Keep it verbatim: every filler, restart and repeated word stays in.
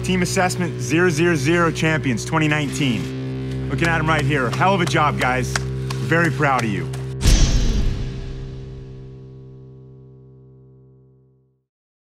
Team Assessment zero zero zero Champions twenty nineteen. Looking at them right here. Hell of a job, guys. Very proud of you.